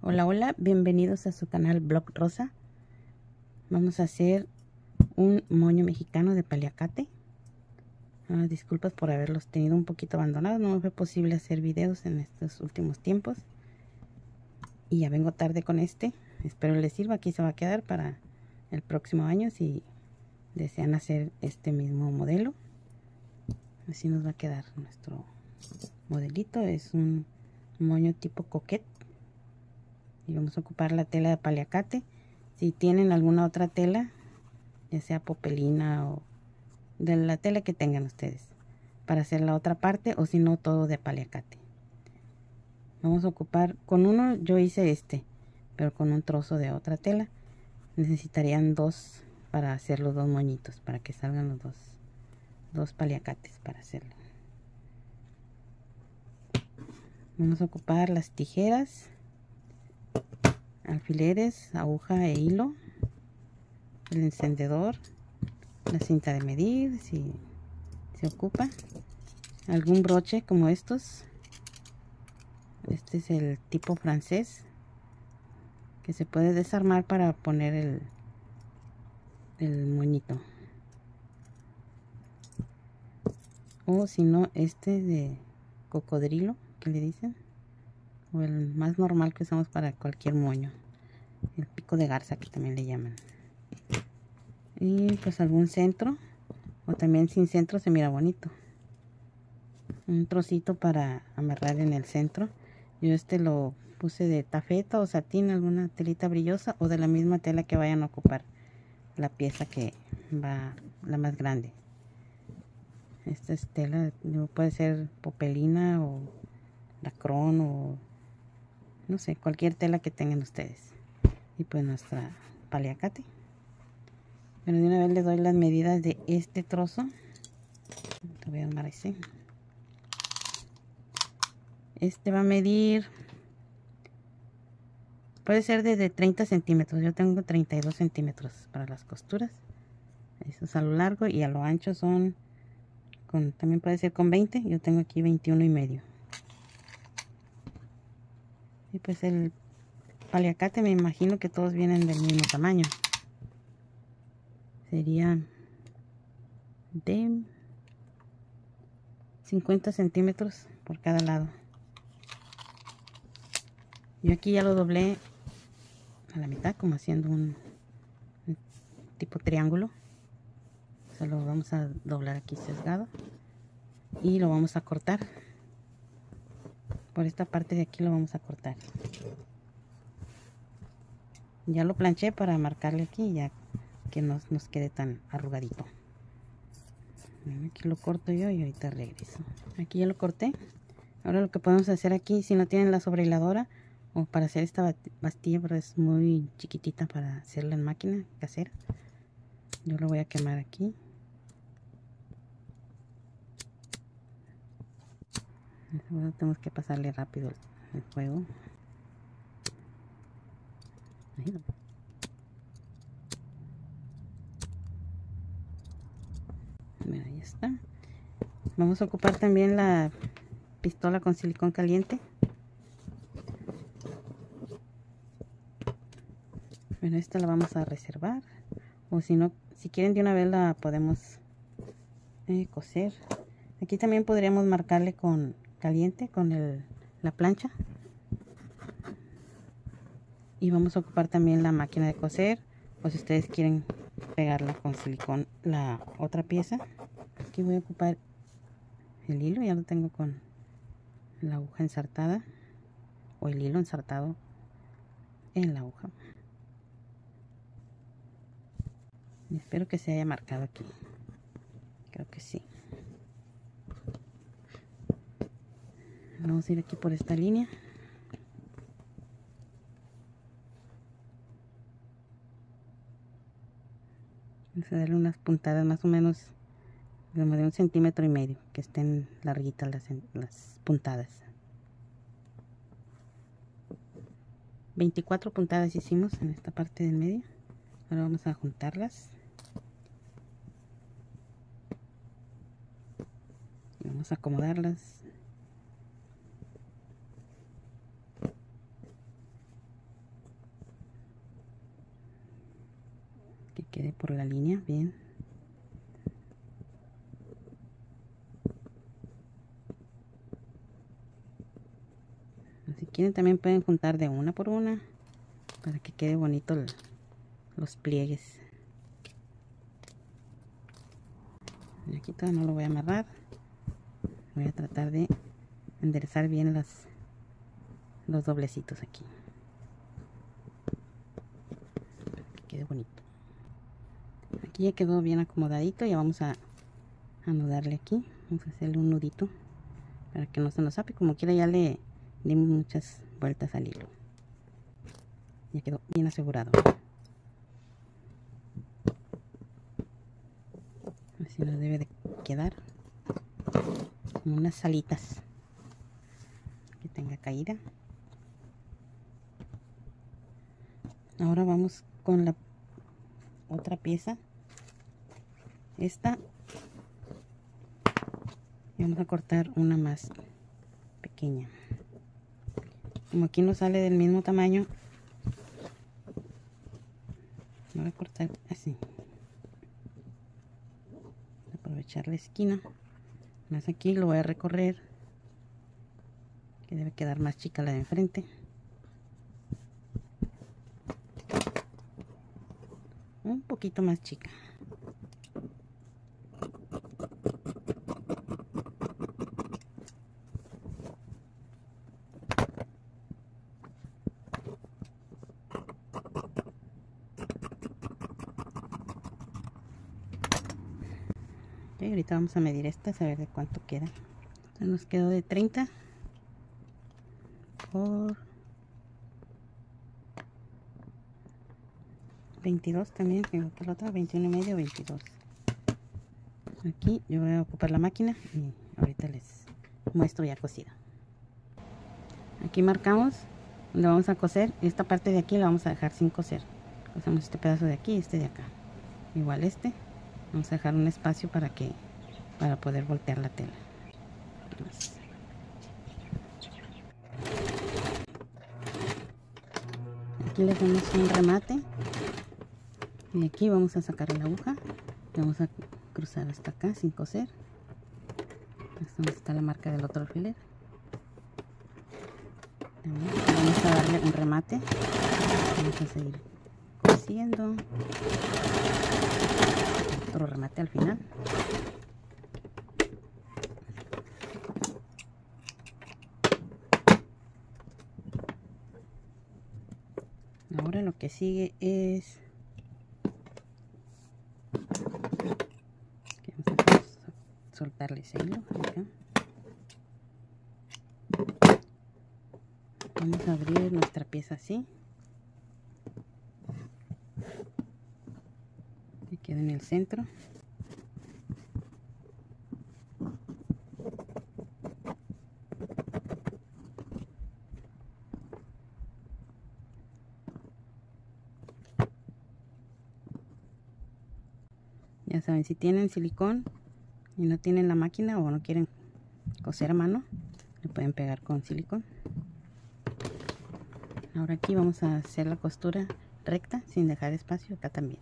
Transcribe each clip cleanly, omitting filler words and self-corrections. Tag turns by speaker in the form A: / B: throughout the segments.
A: Hola, hola, bienvenidos a su canal Blog Rosa. Vamos a hacer un moño mexicano de paliacate. Disculpas por haberlos tenido un poquito abandonados, no me fue posible hacer videos en estos últimos tiempos. Y ya vengo tarde con este, espero les sirva. Aquí se va a quedar para el próximo año si desean hacer este mismo modelo. Así nos va a quedar nuestro modelito. Es un moño tipo coquette. Y vamos a ocupar la tela de paliacate. Si tienen alguna otra tela, ya sea popelina o de la tela que tengan ustedes, para hacer la otra parte, o si no, todo de paliacate. Vamos a ocupar, con uno yo hice este, pero con un trozo de otra tela. Necesitarían dos para hacer los dos moñitos, para que salgan los dos paliacates para hacerlo. Vamos a ocupar las tijeras, alfileres, aguja e hilo, el encendedor, la cinta de medir si se ocupa, algún broche como estos. Este es el tipo francés, que se puede desarmar para poner el moñito, o si no, este de cocodrilo que le dicen, o el más normal que usamos para cualquier moño, el pico de garza que también le llaman. Y pues algún centro, o también sin centro se mira bonito, un trocito para amarrar en el centro. Yo este lo puse de tafeta o satín, alguna telita brillosa, o de la misma tela que vayan a ocupar la pieza que va, la más grande. Esta es tela, puede ser popelina o lacrón o no sé, cualquier tela que tengan ustedes. Y pues nuestra paliacate. Pero de una vez le doy las medidas de este trozo. Te voy a armar así. Este va a medir, puede ser desde 30 centímetros. Yo tengo 32 centímetros para las costuras. Eso es a lo largo, y a lo ancho son también puede ser con 20. Yo tengo aquí 21,5. Y pues el paliacate me imagino que todos vienen del mismo tamaño. Sería de 50 centímetros por cada lado. Yo aquí ya lo doblé a la mitad, como haciendo un tipo triángulo. Se lo vamos a doblar aquí sesgado y lo vamos a cortar. Por esta parte de aquí lo vamos a cortar. Ya lo planché para marcarle aquí, ya que no nos quede tan arrugadito. Aquí lo corto yo y ahorita regreso. Aquí ya lo corté. Ahora lo que podemos hacer aquí, si no tienen la sobrehiladora, o para hacer esta pastilla, pero es muy chiquitita para hacerla en máquina casera, yo lo voy a quemar aquí. Ahora tenemos que pasarle rápido el fuego. Ahí. Bueno, ahí está. Vamos a ocupar también la pistola con silicón caliente. Bueno, esta la vamos a reservar, o si no, si quieren de una vez la podemos coser. Aquí también podríamos marcarle con caliente con la plancha. Y vamos a ocupar también la máquina de coser, o si ustedes quieren pegarla con silicón la otra pieza. Aquí voy a ocupar el hilo, ya lo tengo con la aguja ensartada, o el hilo ensartado en la aguja. Y espero que se haya marcado aquí. Creo que sí. Vamos a ir aquí por esta línea. Vamos a darle unas puntadas más o menos como de 1,5 centímetros, que estén larguitas las puntadas. 24 puntadas hicimos en esta parte del medio. Ahora vamos a juntarlas. Y vamos a acomodarlas. quede por la línea bien. Si quieren también pueden juntar de una por una para que quede bonito los pliegues. Y aquí todavía no lo voy a amarrar. Voy a tratar de enderezar bien los doblecitos aquí para que quede bonito. Aquí ya quedó bien acomodadito. Ya vamos a anudarle aquí. Vamos a hacerle un nudito para que no se nos zape. Como quiera ya le dimos muchas vueltas al hilo. Ya quedó bien asegurado. Así nos debe de quedar, como unas alitas que tenga caída. Ahora vamos con la otra pieza, esta, y vamos a cortar una más pequeña. Como aquí no sale del mismo tamaño, voy a cortar así, aprovechar la esquina. Más aquí lo voy a recorrer, que debe quedar más chica la de enfrente. Un poquito más chica. Okay, ahorita vamos a medir estas a ver de cuánto queda. Entonces nos quedó de 30 por 22 también, igual que la otra, 21 y medio, 22. Aquí yo voy a ocupar la máquina y ahorita les muestro ya cosida. Aquí marcamos donde vamos a coser. Esta parte de aquí la vamos a dejar sin coser. Cosemos este pedazo de aquí y este de acá. Igual este. Vamos a dejar un espacio para poder voltear la tela. Aquí le hacemos un remate. Y aquí vamos a sacar la aguja. Y vamos a cruzar hasta acá sin coser. Hasta donde está la marca del otro alfiler. Vamos a darle un remate. Vamos a seguir cosiendo. Otro remate al final. Ahora lo que sigue es que vamos a soltarle ese hilo acá. Vamos a abrir nuestra pieza así, que quede en el centro. Ya saben, si tienen silicón y no tienen la máquina o no quieren coser a mano, le pueden pegar con silicón. Ahora aquí vamos a hacer la costura recta sin dejar espacio, acá también.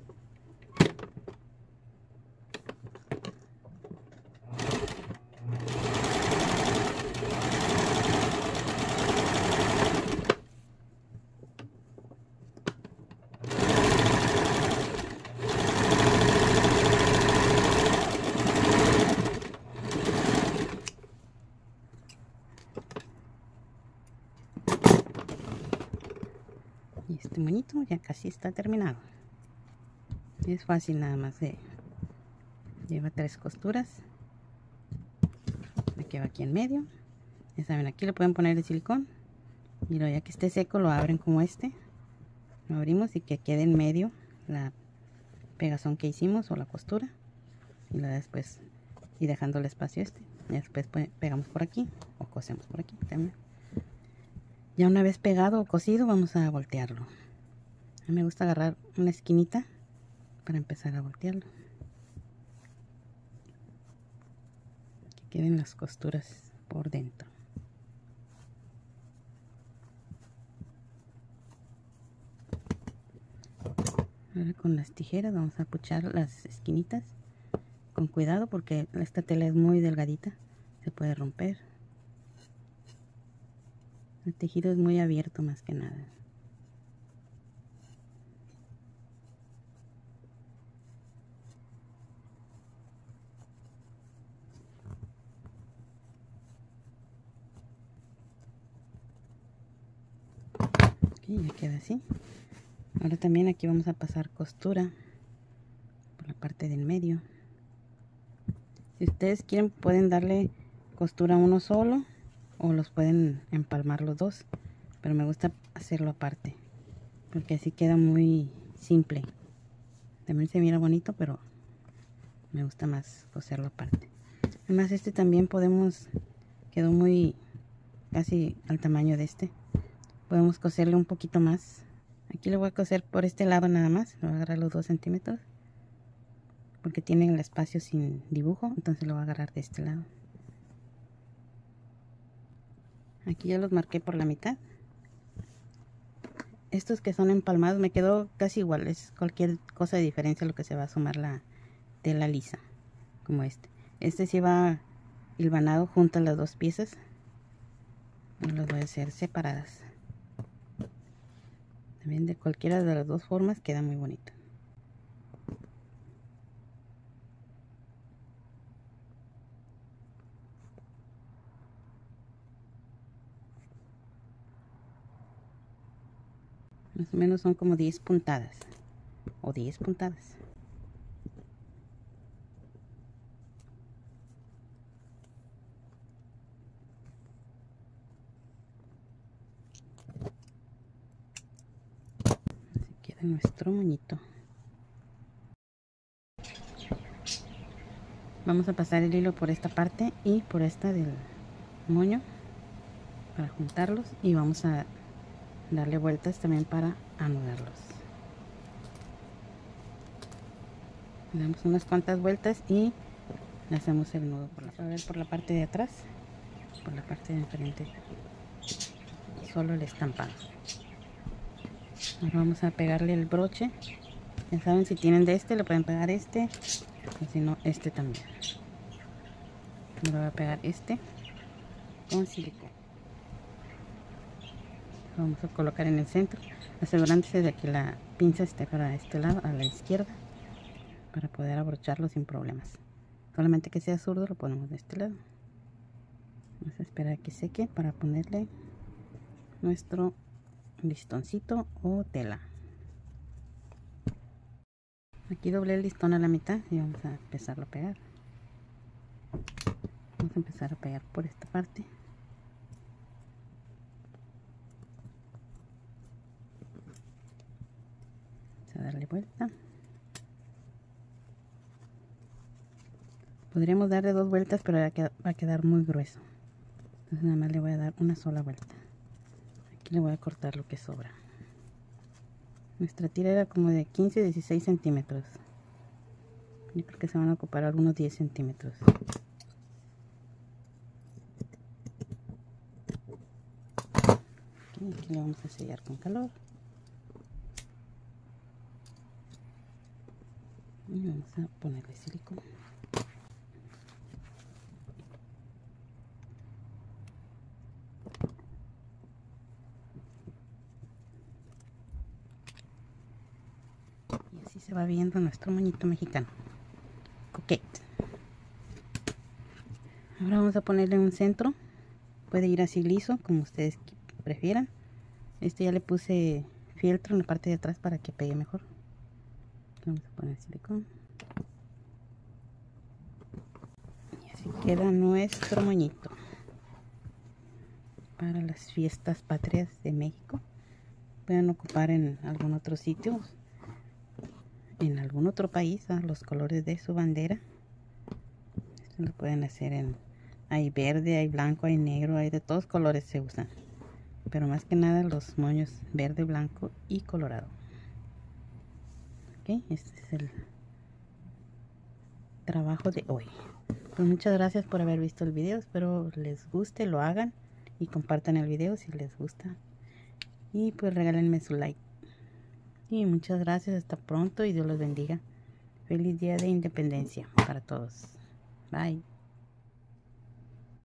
A: Y este monito ya casi está terminado. Es fácil, nada más lleva 3 costuras. Me queda aquí en medio. Ya saben, aquí le pueden poner el silicón y luego ya que esté seco lo abren como este. Lo abrimos y que quede en medio la pegazón que hicimos o la costura, y luego después y dejando el espacio este. Y después pegamos por aquí o cosemos por aquí también. Ya una vez pegado o cosido vamos a voltearlo. A mí me gusta agarrar una esquinita para empezar a voltearlo. Que queden las costuras por dentro. Ahora con las tijeras vamos a puchar las esquinitas con cuidado porque esta tela es muy delgadita, se puede romper. El tejido es muy abierto más que nada. Ok, ya queda así. Ahora también aquí vamos a pasar costura por la parte del medio. Si ustedes quieren pueden darle costura a uno solo o los pueden empalmar los dos, pero me gusta hacerlo aparte porque así queda muy simple. También se mira bonito, pero me gusta más coserlo aparte. Además este también quedó muy casi al tamaño de este. Podemos coserle un poquito más. Aquí le voy a coser por este lado nada más. Le voy a agarrar los 2 centímetros porque tiene el espacio sin dibujo, entonces lo voy a agarrar de este lado. Aquí ya los marqué por la mitad. Estos que son empalmados me quedó casi igual, es cualquier cosa de diferencia lo que se va a sumar la tela lisa, como este sí va hilvanado junto a las dos piezas. Los voy a hacer separadas. También de cualquiera de las dos formas queda muy bonito. Más o menos son como 10 puntadas o 10 puntadas. Así queda nuestro moñito. Vamos a pasar el hilo por esta parte y por esta del moño para juntarlos y vamos a darle vueltas también para anudarlos. Le damos unas cuantas vueltas y le hacemos el nudo por la parte de atrás, por la parte de enfrente, solo el estampado. Ahora vamos a pegarle el broche. Ya saben, si tienen de este le pueden pegar este, o si no este también. Le voy a pegar este con silicona. Lo vamos a colocar en el centro, asegurándose de que la pinza esté para este lado, a la izquierda, para poder abrocharlo sin problemas. Solamente que sea zurdo lo ponemos de este lado. Vamos a esperar a que seque para ponerle nuestro listoncito o tela. Aquí doblé el listón a la mitad y vamos a empezarlo a pegar. Vamos a empezar a pegar por esta parte. Vamos a darle vuelta. Podríamos darle 2 vueltas, pero va a quedar muy grueso. Entonces nada más le voy a dar una sola vuelta. Aquí le voy a cortar lo que sobra. Nuestra tira era como de 15-16 centímetros. Yo creo que se van a ocupar algunos 10 centímetros. Aquí le vamos a sellar con calor. Y vamos a ponerle silicona. Y así se va viendo nuestro moñito mexicano. Coquette. Ahora vamos a ponerle un centro. Puede ir así liso, como ustedes prefieran. Ya le puse fieltro en la parte de atrás para que pegue mejor. Vamos a poner silicona. Y así queda nuestro moñito para las fiestas patrias de México. Pueden ocupar en algún otro sitio, en algún otro país, los colores de su bandera. Esto lo pueden hacer hay verde, hay blanco, hay negro, hay de todos colores se usan, pero más que nada los moños verde, blanco y colorado. Ok, este es el trabajo de hoy. Pues muchas gracias por haber visto el video. Espero les guste, lo hagan y compartan el video si les gusta. Y pues regálenme su like. Y muchas gracias, hasta pronto y Dios los bendiga. Feliz Día de Independencia para todos. Bye.